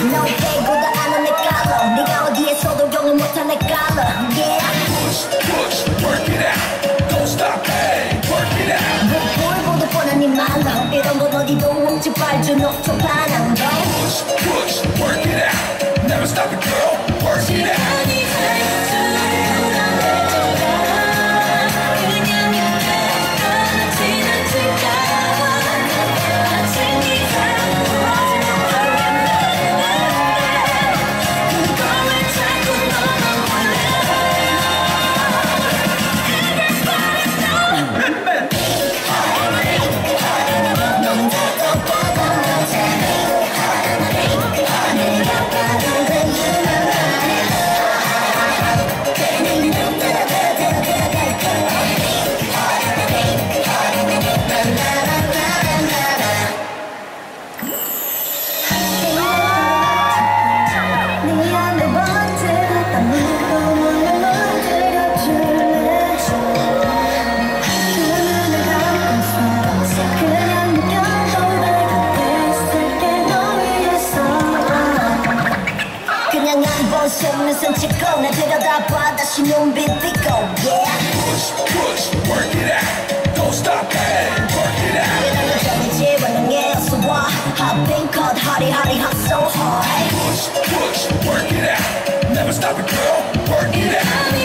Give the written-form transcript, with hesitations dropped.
너 빼고도 아는 내 깔러 네가 어디에서도 경험 못한 내 깔러 yeah. Push, push, work it out. Don't stop, hey, work it out. 볼보도 뻔한 네 말로 이런 건 어디도 뭉치 빨주 녹초 반항 Push, push, work it out. Never stop it, girl, work it out. 속눈썹 찍고 날 들여다봐 다시 눈빛 띄고 yeah. Push, push, work it out. Don't stop, hey, work it out. 이러면 저기지 원능에 어서 와 Hot pink cut, hotty hotty hot so hard. Push, push, work it out. Never stop it, girl, work it out.